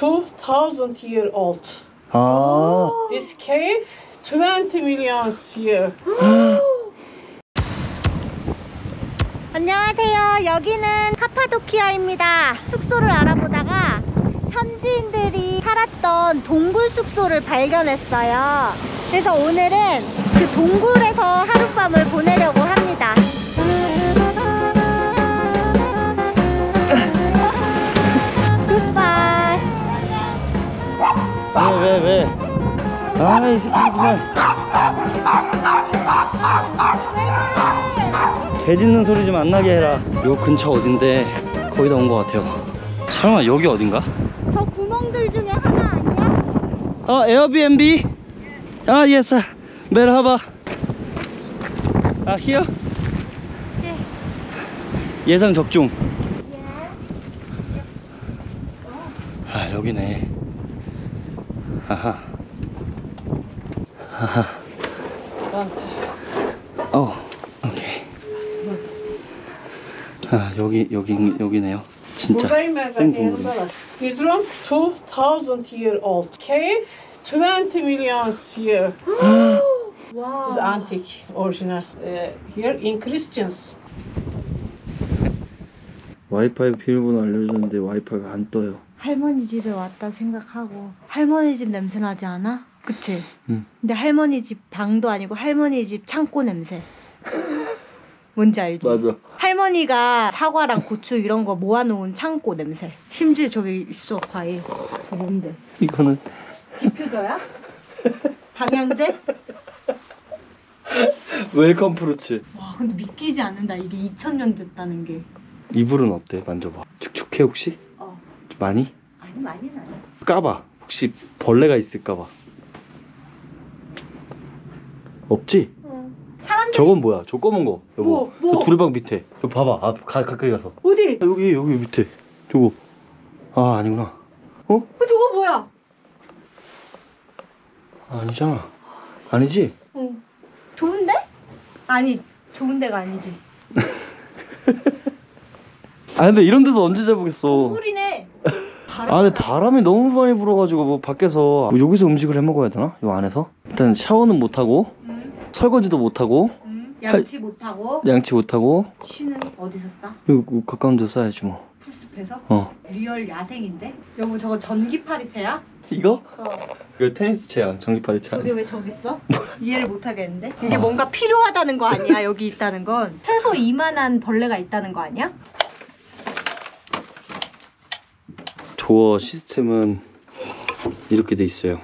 2,000 year old. 아. This cave 20 million year. 안녕하세요. 여기는 카파도키아입니다. 숙소를 알아보다가 현지인들이 살았던 동굴 숙소를 발견했어요. 그래서 오늘은 그 동굴에서 하룻밤을 보내려고 합니다. 굿바이. 왜? 아, 이 새끼 정말. 개 짖는 소리 좀 안 나게 해라. 요 근처 어딘데 거의 다 온 것 같아요. 설마 여기 어딘가? 저 구멍들 중에 하나 아니야? 에어비앤비? 아, 예스. 메르하바. 아, 히어? 네. 예상 적중. 아, 여기네. 아하. 아하. 오케이. 아, 여기네요. 진짜 생동굴. This room 2,000 year old. Cave 20 million year. 와. This is antique, original. Here in Christians. 와이파이 비밀번호 알려줬는데 와이파이가 안 떠요. 할머니 집에 왔다 생각하고 할머니 집 냄새 나지 않아? 그치? 응. 근데 할머니 집 방도 아니고 할머니 집 창고 냄새. 뭔지 알지? 맞아. 할머니가 사과랑 고추 이런 거 모아놓은 창고 냄새. 심지어 저기 있어 과일. 그거 뭔데? 이거는 디퓨저야? 방향제? 웰컴 프루츠. 와 근데 믿기지 않는다. 이게 2000년 됐다는 게. 이불은 어때? 만져봐. 축축해 혹시? 많이? 아니 많이는 아니야. 까봐. 혹시 벌레가 있을까봐. 없지? 사람들이 저건 뭐야? 저 검은 거. 여보. 뭐? 저 두레방 밑에. 저 봐봐. 아, 가까이 가서. 어디? 아, 여기 밑에. 저거. 아, 아니구나. 저거 뭐야? 아니잖아. 아니지? 응. 좋은데? 아니 좋은 데가 아니지. 아, 근데 이런 데서 언제 잡으겠어. 동굴이네. 아, 근데 바람이 너무 많이 불어가지고 뭐 밖에서 여기서 음식을 해 먹어야 되나? 요 안에서? 일단 샤워는 못하고 설거지도 못하고 양치 못하고 양치 못하고 쉬는 어디서 싸? 여기 가까운 데 싸야지 뭐. 풀숲에서? 리얼 야생인데? 여보 저거 전기파리채야? 이거? 이거 테니스 채야. 전기파리 채. 저게 왜 저기 있어? 이해를 못하겠는데? 이게 뭔가 필요하다는 거 아니야? 여기 있다는 건 최소 이만한 벌레가 있다는 거 아니야? 도어 시스템은 이렇게 돼 있어요.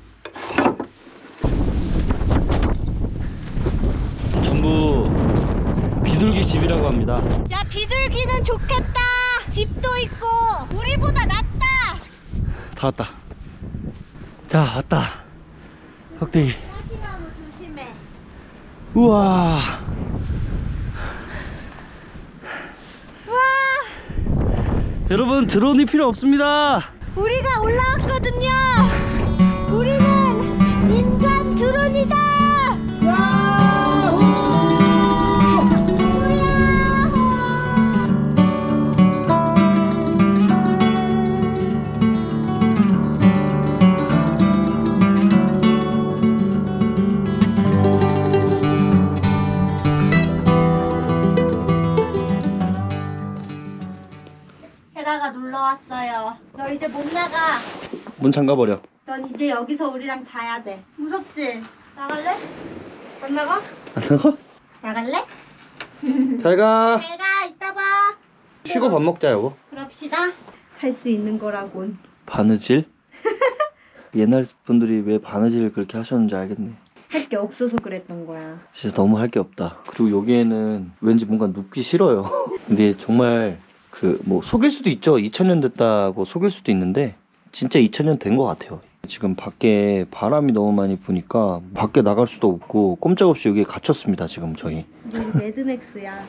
전부 비둘기 집이라고 합니다. 야 비둘기는 좋겠다. 집도 있고 우리보다 낫다. 다 왔다. 자, 왔다. 흑돼지. 가시나무 조심해. 우와. 와 여러분, 드론이 필요 없습니다. 우리가 올라왔거든요. 우리는 인간 드론이다. 헤라가 놀러 왔어요. 너 이제 못 나가. 문 잠가버려. 넌 이제 여기서 우리랑 자야 돼. 무섭지? 나갈래? 못 나가? 안 나가? 나갈래? 잘 가. 내가 이따 봐. 쉬고 밥 먹자, 여보. 그럽시다. 할 수 있는 거라곤. 바느질? 옛날 분들이 왜 바느질을 그렇게 하셨는지 알겠네. 할 게 없어서 그랬던 거야. 진짜 너무 할 게 없다. 그리고 여기에는 왠지 뭔가 눕기 싫어요. 근데 정말 뭐 속일 수도 있죠. 2000년 됐다고 속일 수도 있는데 진짜 2000년 된 것 같아요. 지금 밖에 바람이 너무 많이 부니까 밖에 나갈 수도 없고 꼼짝없이 여기에 갇혔습니다. 지금 저희. 우리 매드맥스야.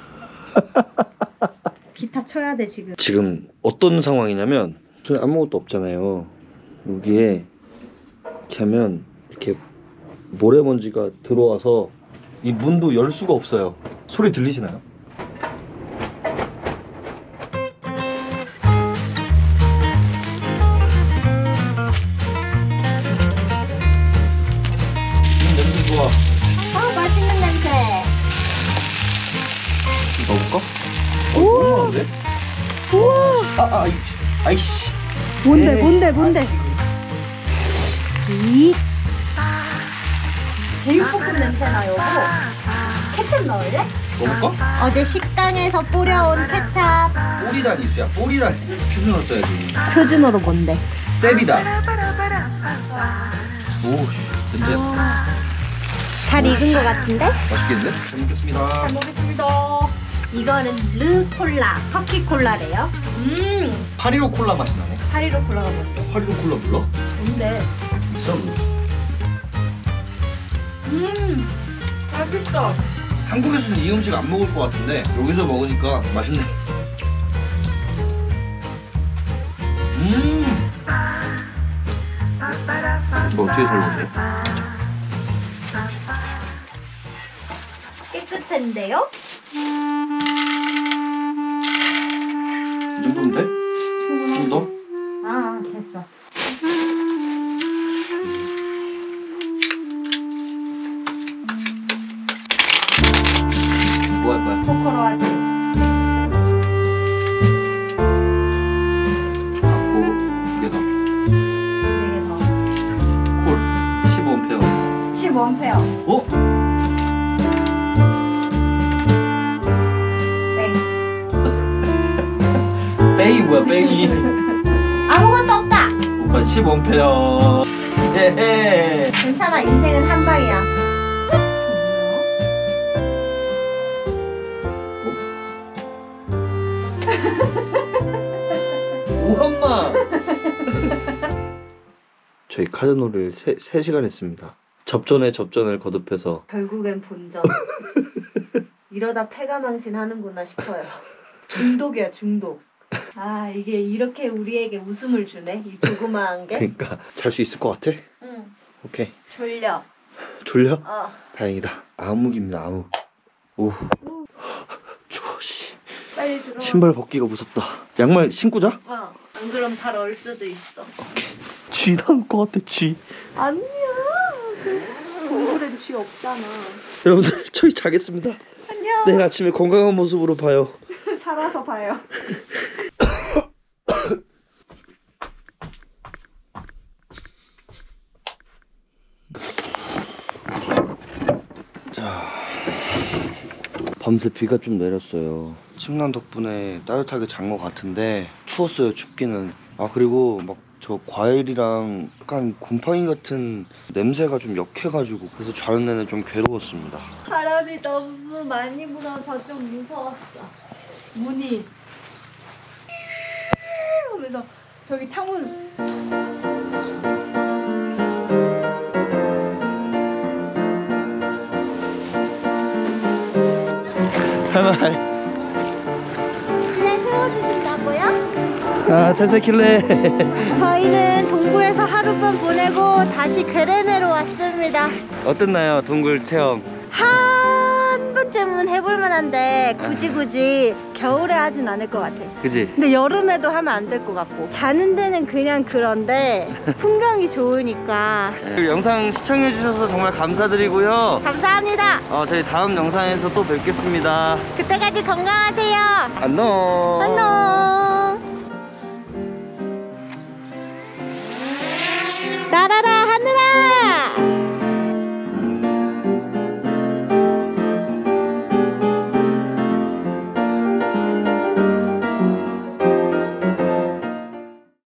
기타 쳐야 돼 지금. 지금 어떤 상황이냐면 저희 아무것도 없잖아요. 여기에 이렇게 하면 이렇게 모래먼지가 들어와서 이 문도 열 수가 없어요. 소리 들리시나요? 뭔데 에이, 뭔데 뭔데? 이 제육볶음 냄새 나요. 케첩 넣을래? 먹을까? 어제 식당에서 뿌려온 케첩. 보리단 이수야. 보리단. 표준어로 써야지. 표준어로 뭔데? 세비다. 오, 냄새. 잘 익은 것 같은데? 맛있겠는데? 잘 먹겠습니다. 잘 먹겠습니다. 이거는 르콜라, 터키 콜라래요. 815 콜라 맛이 나네. 815 콜라가 뭔데? 815 콜라 몰라? 뭔데? 비싸 몰라. 맛있다. 한국에서는 이 음식 안 먹을 것 같은데 여기서 먹으니까 맛있네. 이거 어떻게 설거지? 깨끗한데요? 이 정도면 돼? 좀 더? 아, 됐어. 뭐 할 거야? 포커로 하지. 갖고 이게 더. 되게 더. 콜 15A. 15A. 어? 땡. 빼기 뭐야 빼기. 아무것도 없다. 오빠 15A. 헤헤. 괜찮아, 인생은 한 방이야. 오엄마. 저희 카드놀이를 3시간 했습니다. 접전을 거듭해서 결국엔 본전. 이러다 폐가망신 하는구나 싶어요. 중독이야, 중독. 아, 이게 이렇게 우리에게 웃음을 주네, 이 조그마한 게. 그러니까 잘 수 있을 것 같아? 응. 오케이. 졸려. 졸려? 다행이다. 암흑입니다 암흑. 오 추워 씨. 빨리 들어와. 신발 벗기가 무섭다. 양말 신고 자? 안 그럼 발 얼 수도 있어. 쥐 나올 것 같아 쥐. 아니야. 동굴엔 쥐 없잖아. 여러분들 저희 자겠습니다. 안녕. 내일 아침에 건강한 모습으로 봐요. 살아서 봐요. 자, 밤새 비가 좀 내렸어요. 침낭 덕분에 따뜻하게 잔 것 같은데 추웠어요. 춥기는. 아 그리고 막 저 과일이랑 약간 곰팡이 같은 냄새가 좀 역해가지고 그래서 자는 내내 좀 괴로웠습니다. 바람이 너무 많이 불어서 좀 무서웠어. 문이 하면서 저기 창문. 하이하이. 그냥 세워주신다고요? 아 테세킬레. 저희는 동굴에서 하룻밤 보내고 다시 괴레메로 왔습니다. 어땠나요 동굴 체험? 한 번쯤은 해볼 만한데 굳이 겨울에 하진 않을 것 같아. 그지? 근데 여름에도 하면 안 될 것 같고 자는 데는 그냥 그런데 풍경이 좋으니까. 영상 시청해주셔서 정말 감사드리고요. 감사합니다. 저희 다음 영상에서 또 뵙겠습니다. 그때까지 건강하세요. 안녕. 안녕. 따라라.